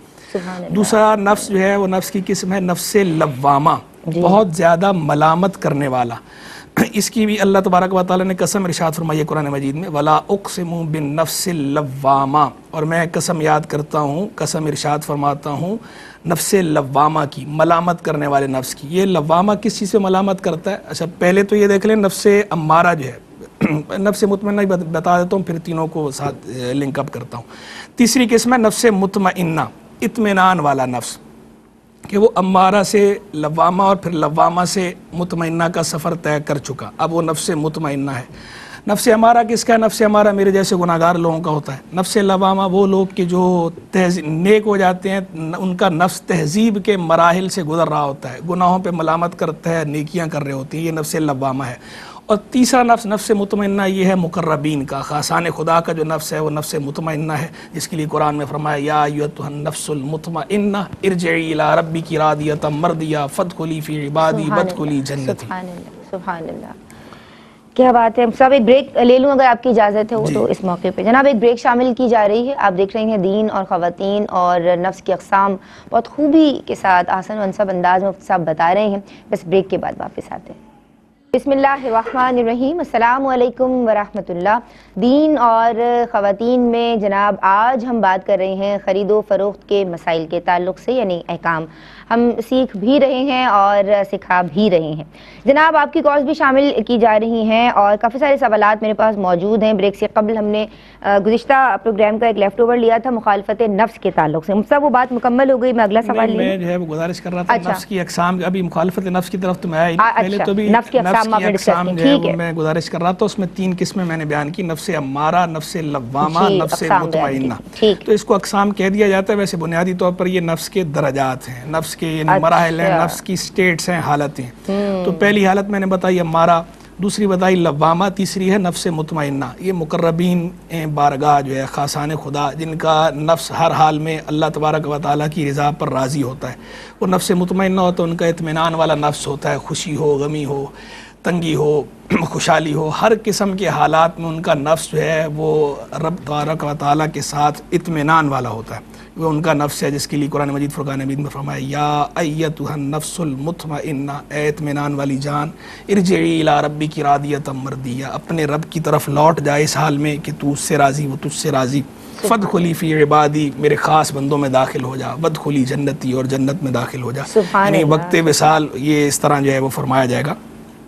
दूसरा नफ्स जो है वो नफ्स की किस्म है नफ्स लव्वामा, बहुत ज़्यादा मलामत करने वाला। इसकी भी अल्लाह तबारक व तआला ने कसम इरशाद फरमाई है कुरान मजीद में, वला उक़सिमु बिन नफ्सिल लव्वामा, और मैं कसम याद करता हूँ, कसम इरशाद फरमाता हूँ نفس لوامہ کی، ملامت کرنے والے نفس کی. یہ لوامہ کس چیز سے ملامت کرتا ہے؟ اچھا پہلے تو یہ دیکھ لیں نفس امارہ جو ہے، نفس مطمئنہ بتا دیتا ہوں پھر تینوں کو ساتھ لنک اپ کرتا ہوں. تیسری قسم ہے نفس مطمئنہ، اطمینان والا نفس، کہ وہ امارہ سے لوامہ اور پھر لوامہ سے مطمئنہ کا سفر طے کر چکا، اب وہ نفس مطمئنہ ہے. نفس امارہ کس کا ہے؟ نفس امارہ میرے جیسے گناہگار لوگوں کا ہوتا ہے. نفس لوامہ وہ لوگ کہ جو نیک ہو جاتے ہیں، ان کا نفس تہذیب کے مراحل سے گزر رہا ہوتا ہے، گناہوں پہ ملامت کرتا ہے، نیکیاں کر رہے ہوتی ہیں، یہ نفس لوامہ ہے. اور تیسرا نفس نفس مطمئنہ یہ ہے مقربین کا، خاصان خدا کا جو نفس ہے وہ نفس مطمئنہ ہے، جس کے لیے قرآن میں فرمایا یا ایتھا النفس المطمئنہ ارجعی الی ربک راضیۃ مرضیہ فادخلی فی عبادی وادخلی جنتی. سبحان اللہ، سبحان اللہ، کیا بات ہے. صاحب ایک بریک لے لوں اگر آپ کی اجازت ہے وہ تو اس موقع پہ. جناب ایک بریک شامل کی جا رہی ہے. آپ دیکھ رہے ہیں دین اور خواتین اور نفس کی اقسام، بہت خوبی کے ساتھ آسان و انسب انداز میں مفتی صاحب بتا رہے ہیں. بس بریک کے بعد واپس آتے ہیں. بسم اللہ الرحمن الرحیم. السلام علیکم ورحمۃ اللہ. دین اور خواتین میں جناب آج ہم بات کر رہے ہیں خرید و فروخت کے مسائل کے تعلق سے، یعنی احکام ہم سیکھ بھی رہے ہیں اور سکھا بھی رہے ہیں. جناب آپ کی کالز بھی شامل کی جا رہی ہیں اور کافی سارے سوالات میرے پاس موجود ہیں. بریک سے قبل ہم نے گزشتہ پروگرام کا ایک لیفٹ اوور لیا تھا مخالفت نفس کے تعلق سے. مفتی صاحب وہ بات مکمل ہو گئی، میں اگلا سوال میں جو ہے وہ گزارش کر رہا تھا نفس کی اقسام. ابھی مخالفت نفس کی طرف تو میں آیا پہلے تو بھی نفس کی اقسام جو ہے وہ میں گزارش کر رہا تھا. اس میں 3 قسمیں میں نے بیان کی، نفس امارہ، نفس لوامہ، نفس مطمئنہ. تو اس کو اقسام کہہ دیا جاتا ہے. ویسے بنیادی طور پر یہ نفس کے درجات ہیں، نفس کے مراحل ہیں، نفس کی سٹیٹس ہیں، حالتیں. تو پہلی حالت میں نے بتائی امارہ، دوسری بتائی لوامہ، تیسری ہے نفس مطمئنہ. یہ مقربین بارگاہ جو ہے خاصان خدا، جن کا نفس ہر حال میں اللہ تبارک و تعالیٰ کی رضا پر راضی ہوتا ہے، وہ نفس مطمئنہ ہوتا ہے. ان کا اطمینان والا نفس ہوتا ہے، خوشی ہو، غمی ہو، تنگی ہو، خوشحالی ہو، ہر قسم کے حالات میں ان کا نفس جو ہے وہ رب تبارک و تعالیٰ کے ساتھ اطمینان والا ہوتا ہے. وہ ان کا نفس ہے جس کے لیے قرآن مجید فرقان حمید میں فرمایا یا ایتھا النفس المطمئنہ، اے اطمینان والی جان، ارجعی الی ربک راضیۃ مرضیہ، اپنے رب کی طرف لوٹ جائے اس حال میں کہ تو اس سے راضی، وہ تجھ سے راضی. فادخلی فی عبادی، میرے خاص بندوں میں داخل ہو جا. وادخلی جنتی، اور جنت میں داخل ہو جا. یعنی وقت وصال یہ اس طرح جو ہے وہ فرمایا جائے گا.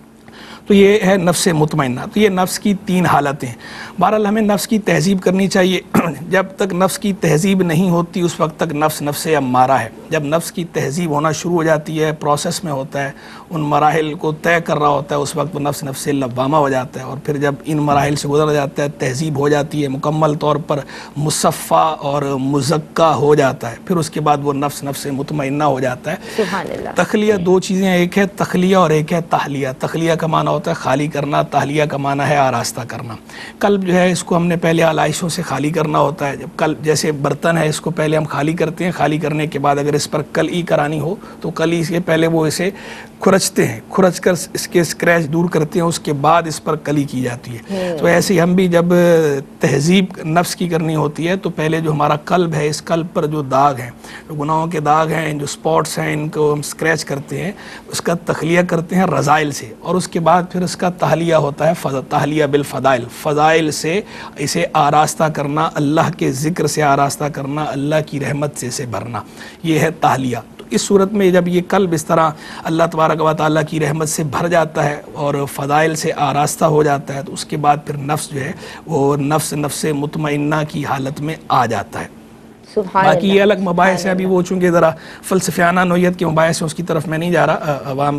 تو یہ ہے نفس مطمئنہ. تو یہ نفس کی 3 حالتیں. بہرحال ہمیں نفس کی تہذیب کرنی چاہیے. جب تک نفس کی تہذیب نہیں ہوتی اس وقت تک نفس نفس امارہ ہے. جب نفس کی تہذیب ہونا شروع ہو جاتی ہے، پروسیس میں ہوتا ہے، ان مراحل کو طے کر رہا ہوتا ہے، اس وقت وہ نفس نفس لوامہ ہو جاتا ہے. اور پھر جب ان مراحل سے گزر جاتا ہے، تہذیب ہو جاتی ہے، مکمل طور پر مصفہ اور مزکہ ہو جاتا ہے، پھر اس کے بعد وہ نفس نفس مطمئنہ ہو جاتا ہے. سبحان اللہ. تخلیہ 2 چیزیں، ایک ہے تخلیہ اور ایک ہے تحلیہ. تخلیہ کا معنی ہوتا ہے خالی کرنا، تحلیہ کا معنی ہے آراستہ کرنا. قلب جو ہے اس کو ہم نے پہلے آلائشوں سے خالی کرنا ہوتا ہے. جب قلب جیسے برتن ہے، اس کو پہلے ہم خالی کرتے ہیں، خالی کرنے کے بعد اگر اس پر کلی کرانی ہو تو کلی سے پہلے وہ اسے کھرچتے ہیں، کھرچ کر اس کے اسکریچ دور کرتے ہیں، اس کے بعد اس پر کلی کی جاتی ہے. تو ایسے ہی ہم بھی جب تہذیب نفس کی کرنی ہوتی ہے تو پہلے جو ہمارا قلب ہے، اس قلب پر جو داغ ہیں، جو گناہوں کے داغ ہیں، جو سپاٹس ہیں، ان کو ہم اسکریچ کرتے ہیں، اس کا تخلیہ کرتے ہیں رذائل سے. اور اس کے بعد پھر اس کا تحلیہ ہوتا ہے، تحلیہ بالفضائل، فضائل سے اسے آراستہ کرنا، اللہ کے ذکر سے آراستہ کرنا، اللہ کی رحمت سے اسے بھرنا. یہ ہے تحلیہ. تو اس صورت میں جب یہ قلب اس طرح اللہ تبارک و تعالیٰ کی رحمت سے بھر جاتا ہے اور فضائل سے آراستہ ہو جاتا ہے، تو اس کے بعد پھر نفس جو ہے وہ نفس نفس مطمئنہ کی حالت میں آ جاتا ہے. باقی یہ الگ مباحث ہیں، ابھی وہ چونکہ ذرا فلسفیانہ نوعیت کے مباحث ہیں، اس کی طرف میں نہیں جا رہا. عوام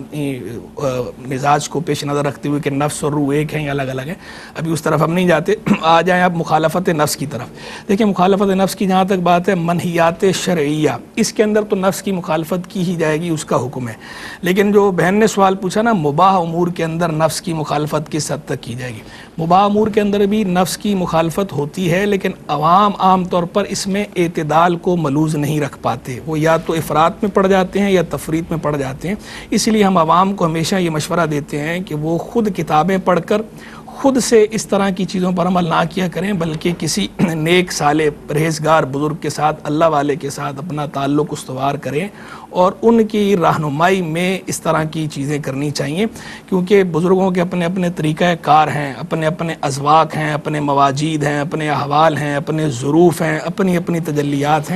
مزاج کو پیش نظر رکھتے ہوئے کہ نفس اور روح ایک ہیں یا الگ الگ ہیں، ابھی اس طرف ہم نہیں جاتے. آ جائیں اب مخالفت نفس کی طرف. دیکھیں مخالفت نفس کی جہاں تک بات ہے، منہیات شرعیہ، اس کے اندر تو نفس کی مخالفت کی ہی جائے گی، اس کا حکم ہے. لیکن جو بہن نے سوال پوچھا نا، مباح امور کے اندر نفس کی مخالفت کس حد تک کی جائے گی؟ مباح امور کے اندر بھی نفس کی مخالفت ہوتی ہے، لیکن عوام عام طور پر اس میں اعتدال کو ملوز نہیں رکھ پاتے. وہ یا تو افراط میں پڑ جاتے ہیں یا تفریط میں پڑ جاتے ہیں. اس لیے ہم عوام کو ہمیشہ یہ مشورہ دیتے ہیں کہ وہ خود کتابیں پڑھ کر خود سے اس طرح کی چیزوں پر عمل نہ کیا کریں، بلکہ کسی نیک صالح پرہیزگار بزرگ کے ساتھ، اللہ والے کے ساتھ اپنا تعلق استوار کریں اور ان کی رہنمائی میں اس طرح کی چیزیں کرنی چاہیے. کیونکہ بزرگوں کے اپنے اپنے طریقہ کار ہیں، اپنے اپنے اذواق ہیں، اپنے مواجید ہیں، اپنے احوال ہیں، اپنے ظروف ہیں، اپنی اپنی تجلیات ہیں.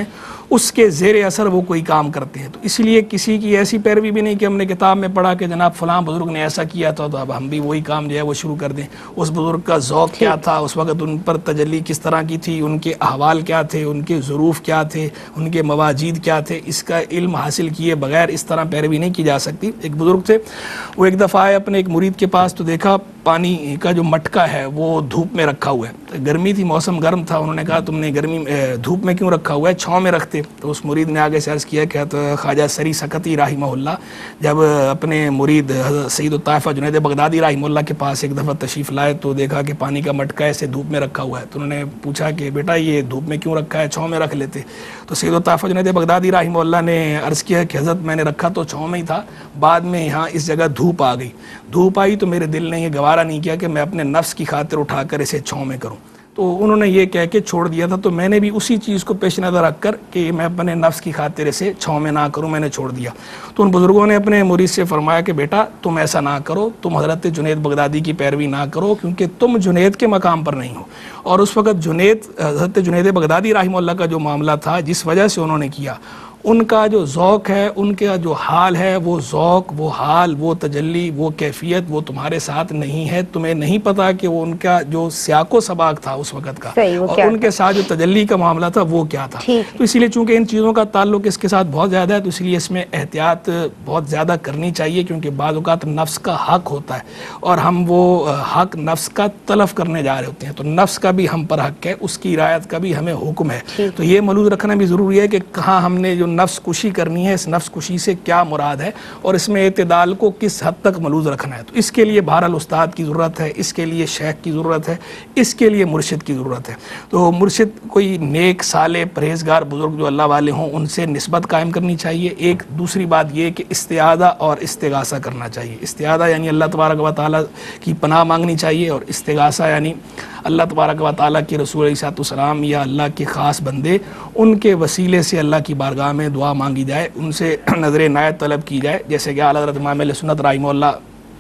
اس کے زیر اثر وہ کوئی کام کرتے ہیں. تو اس لیے کسی کی ایسی پیروی بھی نہیں کہ ہم نے کتاب میں پڑھا کہ جناب فلاں بزرگ نے ایسا کیا تھا تو اب ہم بھی وہی کام جو ہے وہ شروع کر دیں. اس بزرگ کا ذوق کیا تھا, اس وقت ان پر تجلی کس طرح کی تھی, ان کے احوال کیا تھے, ان کے ظروف کیا تھے, ان کے مواجید کیا تھے, اس کا علم حاصل کیے بغیر اس طرح پیروی نہیں کی جا سکتی. ایک بزرگ تھے, وہ ایک دفعہ آئے اپنے ایک مرید کے پاس تو دیکھا پانی کا جو مٹکا ہے وہ دھوپ میں رکھا ہوا ہے. گرمی تھی, موسم گرم تھا. انہوں نے کہا تم نے گرمی دھوپ میں کیوں رکھا ہوا ہے, چھاؤں میں رکھتے. تو اس مرید نے آگے سے عرض کیا کہ خواجہ سری سکتی رحمہ اللہ جب اپنے مرید حضرت سید الطائفہ جنید بغدادی رحمہ اللہ کے پاس ایک دفعہ تشریف لائے تو دیکھا کہ پانی کا مٹکا ایسے دھوپ میں رکھا ہوا ہے. تو انہوں نے پوچھا کہ بیٹا یہ دھوپ میں کیوں رکھا ہے, چھاؤں میں رکھ لیتے. تو سید الطائفہ جنید بغدادی رحمہ اللہ نے عرض کیا کہ حضرت میں نے رکھا تو چھاؤں میں ہی تھا, بعد میں یہاں اس جگہ دھوپ آ گئی. دھوپ آئی تو میرے دل نے یہ گوارا نہیں کیا کہ میں اپنے نفس کی خاطر اٹھا کر اسے چھاؤں میں کروں. تو انہوں نے یہ کہہ کے چھوڑ دیا تھا. تو میں نے بھی اسی چیز کو پیش نظر رکھ کر کہ میں اپنے نفس کی خاطر اسے چھاؤں میں نہ کروں, میں نے چھوڑ دیا. تو ان بزرگوں نے اپنے مرید سے فرمایا کہ بیٹا تم ایسا نہ کرو, تم حضرت جنید بغدادی کی پیروی نہ کرو, کیونکہ تم جنید کے مقام پر نہیں ہو. اور اس وقت حضرت جنید بغدادی رحمہ اللہ کا جو معاملہ تھا جس وجہ سے انہوں نے کیا, ان کا جو ذوق ہے, ان کا جو حال ہے, وہ ذوق, وہ حال, وہ تجلی, وہ کیفیت وہ تمہارے ساتھ نہیں ہے. تمہیں نہیں پتا کہ وہ ان کا جو سیاق و سباق تھا اس وقت کا اور ان کے ساتھ جو تجلی کا معاملہ تھا وہ کیا تھا. تو اسی لیے چونکہ ان چیزوں کا تعلق اس کے ساتھ بہت زیادہ ہے تو اس لیے اس میں احتیاط بہت زیادہ کرنی چاہیے, کیونکہ بعض اوقات نفس کا حق ہوتا ہے اور ہم وہ حق نفس کا تلف کرنے جا رہے ہوتے ہیں. تو نفس کا بھی ہم پر حق ہے, اس کی رعایت کا بھی ہمیں حکم ہے. تو یہ ملحوظ رکھنا بھی ضروری ہے کہ کہاں ہم نے جو نفس کشی کرنی ہے, اس نفس کشی سے کیا مراد ہے اور اس میں اعتدال کو کس حد تک ملحوظ رکھنا ہے. تو اس کے لیے بہرحال استاد کی ضرورت ہے, اس کے لیے شیخ کی ضرورت ہے, اس کے لیے مرشد کی ضرورت ہے. تو مرشد کوئی نیک صالح پرہیزگار بزرگ جو اللہ والے ہوں ان سے نسبت قائم کرنی چاہیے. ایک دوسری بات یہ کہ استعاذہ اور استغاثہ کرنا چاہیے. استعاذہ یعنی اللہ تبارک و تعالیٰ کی پناہ مانگنی چاہیے, اور استغاثہ یعنی اللہ تبارک و تعالیٰ کے رسول علیہ السلام یا اللہ کے خاص بندے ان کے وسیلے سے اللہ کی بارگاہ میں دعا مانگی جائے, ان سے نظر عنایت طلب کی جائے. جیسے کہ اعلیٰ حضرت امام اہل سنت رحمہ اللہ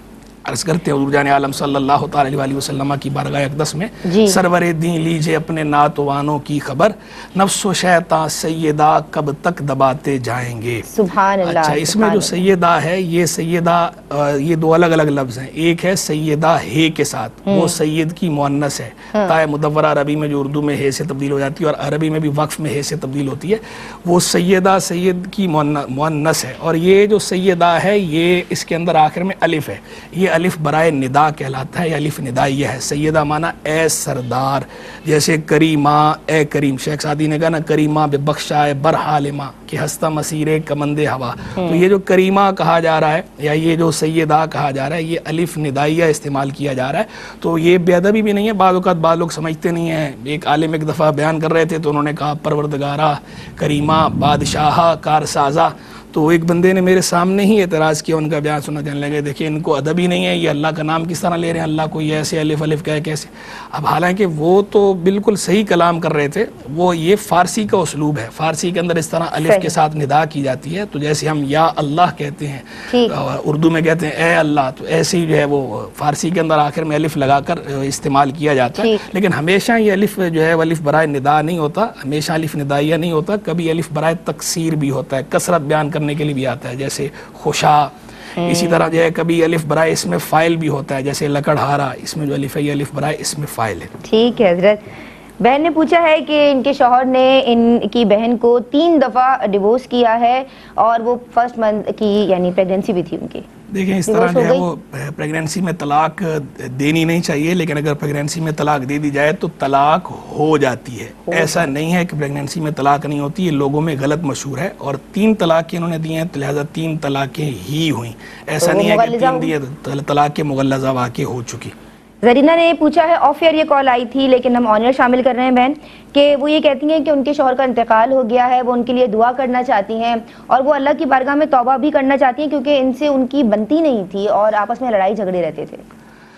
عرض کرتے ہیں حضور جان عالم صلی اللہ تعالی علیہ وسلم کی بارگاہ اقدس میں, سرور دین لیجئے اپنے ناتوانوں کی خبر, نفس و شیطان سیدہ کب تک دباتے جائیں گے. سبحان اللہ. اچھا, اس میں جو سیدہ ہے, یہ سیدہ یہ دو الگ الگ لفظ ہیں. ایک ہے سیدہ ہے کے ساتھ, وہ سید کی مؤنث ہے. تائے مدورہ عربی میں جو اردو میں ہے سے تبدیل ہو جاتی ہے اور عربی میں بھی وقف میں ہے سے تبدیل ہوتی ہے, وہ سیدہ سید کی مؤنث ہے. اور یہ جو سیدہ ہے یہ اس کے اندر آخر میں الف ہے, یہ الف برائے ندا کہلاتا ہے, یہ الف ندائیہ ہے. سیدہ معنی اے سردار, جیسے کریمہ اے کریم. شیخ سعدی نے کہا نا کریمہ بے بخشائے برحالمہ کہ ہستہ مسیرے کمند ہوا. تو یہ جو کریمہ کہا جا رہا ہے یا یہ جو سیدہ کہا جا رہا ہے, یہ الف ندائیہ استعمال کیا جا رہا ہے. تو یہ بے ادبی بھی نہیں ہے. بعض اوقات بعض لوگ سمجھتے نہیں ہیں. ایک عالم ایک دفعہ بیان کر رہے تھے تو انہوں نے کہا پروردگارہ, کریمہ, بادشاہہ, کارسازہ. تو ایک بندے نے میرے سامنے ہی اعتراض کیا, ان کا بیان سننا کہنے لگے دیکھیں ان کو ادب ہی نہیں ہے, یہ اللہ کا نام کس طرح لے رہے ہیں, اللہ کو یہ ایسے الف الف کہے کیسے. اب حالانکہ وہ تو بالکل صحیح کلام کر رہے تھے, وہ یہ فارسی کا اسلوب ہے. فارسی کے اندر اس طرح الف کے ساتھ ندا کی جاتی ہے. تو جیسے ہم یا اللہ کہتے ہیں, اردو میں کہتے ہیں اے اللہ, تو ایسے ہی جو ہے وہ فارسی کے اندر آخر میں الف لگا کر استعمال کیا جاتا ہے. لیکن ہمیشہ یہ الف جو ہے الف برائے ندا نہیں ہوتا, ہمیشہ الف ندائیہ نہیں ہوتا. کبھی الف برائے تکسیر بھی ہوتا ہے, کثرت بیان کرنے کے لیے بھی آتا ہے, جیسے خوشا. اسی طرح جو ہے کبھی الف برائے اس میں فائل بھی ہوتا ہے, جیسے لکڑہارا, اس میں جو الف ہے یہ الف برائے اس میں فائل ہے. ٹھیک ہے حضرت. بہن نے پوچھا ہے کہ ان کے شوہر نے ان کی بہن کو 3 دفعہ ڈیورس کیا ہے اور وہ فرسٹ منتھ کی یعنی پریگننسی بھی تھی ان کی. دیکھیں اس طرح جو ہے وہ پریگننسی میں طلاق دینی نہیں چاہیے, لیکن اگر پریگننسی میں طلاق دے دی جائے تو طلاق ہو جاتی ہے. ایسا نہیں ہے کہ پریگننسی میں طلاق نہیں ہوتی, یہ لوگوں میں غلط مشہور ہے. اور 3 طلاقیں انہوں نے دی ہیں, لہٰذا 3 طلاقیں ہی ہوئیں. ایسا نہیں ہے کہ 3 دیے طلاق مغلظہ واقع ہو چکی. زرینہ نے پوچھا ہے, آف ایئر یہ کال آئی تھی لیکن ہم آن ایئر شامل کر رہے ہیں بہن, کہ وہ یہ کہتی ہیں کہ ان کے شوہر کا انتقال ہو گیا ہے, وہ ان کے لیے دعا کرنا چاہتی ہیں اور وہ اللہ کی بارگاہ میں توبہ بھی کرنا چاہتی ہیں کیونکہ ان سے ان کی بنتی نہیں تھی اور آپس میں لڑائی جھگڑے رہتے تھے.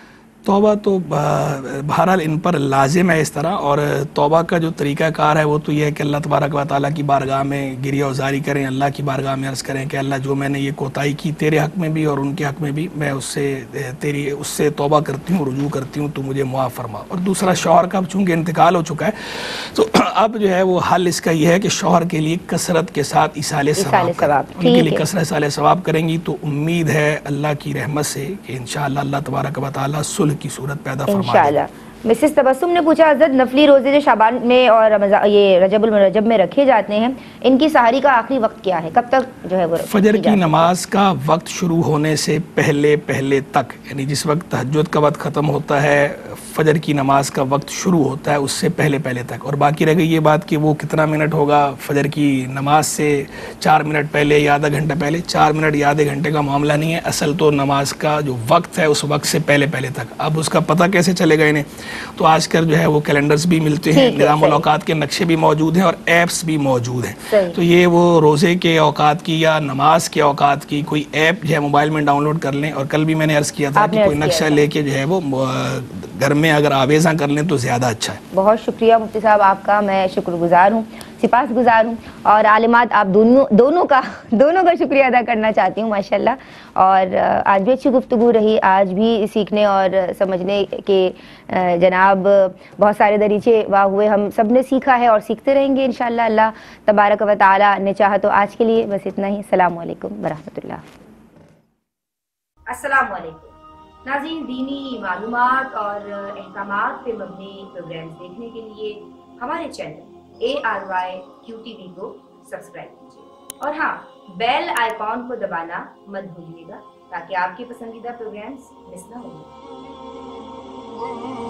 तौबा तो बहरहाल इन पर लाजिम है इस तरह, और तौबा का जो तरीक़ा कार है वो तो ये है कि अल्लाह तबारक व तआला की बारगाह में गिरिया उजारी करें, अल्लाह की बारगाह में अर्ज़ करें कि अल्लाह जो मैंने ये कोताही की तेरे हक़ में भी और उनके हक़ में भी, मैं उससे तौबा करती हूँ, रुजू करती हूँ, तो मुझे मुआफ़ फरमा। और दूसरा, शौहर का चूँकि इंतकाल हो चुका है तो अब जो है वो हल इसका ये है कि शौहर के लिए कसरत के साथ इसाले सवाब, उनके लिए कसरत इसाले सवाब करेंगी तो उम्मीद है अल्लाह की रहमत से कि इंशाअल्लाह अल्लाह तबारक व तआला सुलह की सूरत पैदा फरमा देगा। मिसेस तबस्सुम ने पूछा, हज़रत नफली रोज़े जो शाबान में और ये रजब में रखे जाते हैं, इनकी सहरी का आखिरी वक्त क्या है, कब तक जो है वो? फजर की नमाज का वक्त शुरू होने से पहले तक, यानी जिस वक्त तहज्जुद का वक्त ख़त्म होता है, फजर की नमाज का वक्त शुरू होता है उससे पहले तक। और बाकी रह गई ये बात कि वो कितना मिनट होगा फजर की नमाज से 4 मिनट पहले या आधा घंटा पहले, 4 मिनट या आधे घंटे का मामला नहीं है, असल तो नमाज का जो वक्त है उस वक्त से पहले तक। अब उसका पता कैसे चलेगा इन्हें, तो आजकल जो है वो कैलेंडर्स भी मिलते हैं, निज़ामुल औकात के नक्शे भी मौजूद हैं और ऐप्स भी मौजूद हैं। तो ये वो रोज़े के औकात की या नमाज के औकात की कोई ऐप जो है मोबाइल में डाउनलोड कर लें। और कल भी मैंने अर्ज़ किया था कि कोई नक्शा लेके जो है वो घर में अगर आवेज़ा कर लें तो ज़्यादा अच्छा है। बहुत शुक्रिया मुफ्ती साहब आपका, मैं शुक्रगुजार हूँ, सिपासगुजार हूँ, और आलिमात आप दोनों का शुक्रिया अदा करना चाहती हूँ माशाल्लाह। और आज भी अच्छी गुफ्तगू रही, आज भी सीखने और समझने के जनाब बहुत सारे दरीचे वाह हुए, हम सब ने सीखा है और सीखते रहेंगे इंशाअल्लाह। अल्लाह तबारक व तआला ने चाहा तो आज के लिए बस इतना ही। अस्सलामु अलैकुम व रहमतुल्लाह। अस्सलामु अलैकुम नाज़रीन, दीनी मालूमात और अहकामात पे मबनी प्रोग्राम्स देखने के लिए हमारे चैनल ARYQTV को सब्सक्राइब कीजिए, और हाँ, बेल आइकॉन को दबाना मत भूलिएगा ताकि आपके पसंदीदा प्रोग्राम्स मिस ना हो।